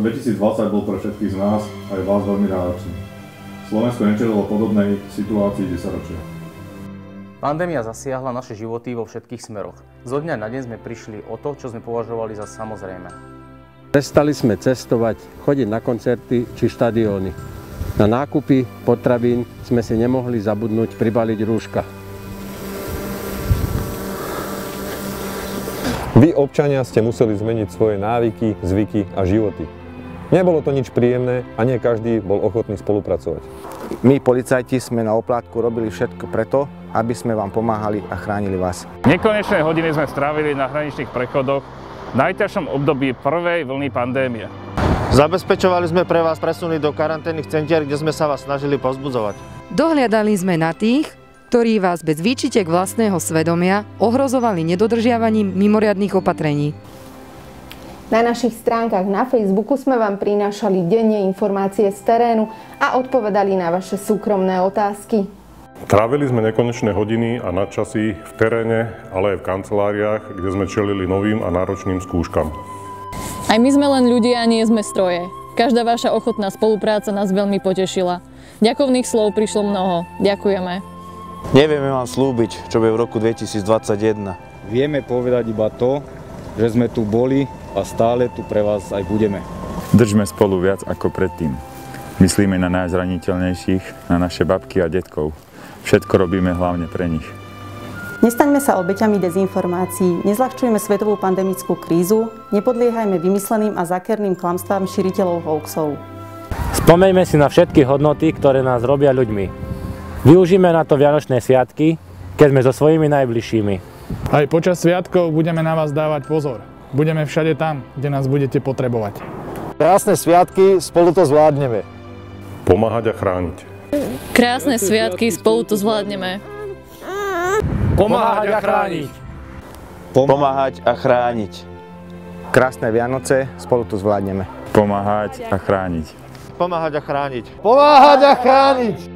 Rok 2020 bol pre všetkých z nás aj vás veľmi náročný. Slovensko nečelilo podobnej situácii 10 ročia. Pandémia zasiahla naše životy vo všetkých smeroch. Zo dňa na deň sme prišli o to, čo sme považovali za samozrejmé. Prestali sme cestovať, chodiť na koncerty či štadióny. Na nákupy potravín sme si nemohli zabudnúť pribaliť rúška. Vy, občania, ste museli zmeniť svoje návyky, zvyky a životy. Nebolo to nič príjemné a nie každý bol ochotný spolupracovať. My, policajti, sme na oplátku robili všetko preto, aby sme vám pomáhali a chránili vás. Nekonečné hodiny sme strávili na hraničných prechodoch v najťažšom období prvej vlny pandémie. Zabezpečovali sme pre vás presuny do karanténnych centier, kde sme sa vás snažili povzbudzovať. Dohliadali sme na tých, ktorí vás bez výčitek vlastného svedomia ohrozovali nedodržiavaním mimoriadnych opatrení. Na našich stránkach na Facebooku sme vám prinášali denne informácie z terénu a odpovedali na vaše súkromné otázky. Trávili sme nekonečné hodiny a nadčasy v teréne, ale aj v kanceláriách, kde sme čelili novým a náročným skúškam. Aj my sme len ľudia a nie sme stroje. Každá vaša ochotná spolupráca nás veľmi potešila. Ďakovných slov prišlo mnoho. Ďakujeme. Nevieme vám slúbiť, čo bude v roku 2021. Vieme povedať iba to, že sme tu boli a stále tu pre vás aj budeme. Držme spolu viac ako predtým. Myslíme na najzraniteľnejších, na naše babky a detkov. Všetko robíme hlavne pre nich. Nestaňme sa obeťami dezinformácií, nezľahčujme svetovú pandemickú krízu, nepodliehajme vymysleným a zákerným klamstvám šíriteľov hoaxov. Spomeňme si na všetky hodnoty, ktoré nás robia ľuďmi. Využíme na to Vianočné sviatky, keď sme so svojimi najbližšími. Aj počas sviatkov budeme na vás dávať pozor. Budeme všade tam, kde nás budete potrebovať. Krásne sviatky, spolu to zvládneme. Pomáhať a chrániť. Krásne sviatky, spolu to zvládneme. Pomáhať a chrániť. Pomáhať a chrániť. Krásne Vianoce, spolu to zvládneme. Pomáhať a chrániť. Pomáhať a chrániť. Pomáhať a chrániť.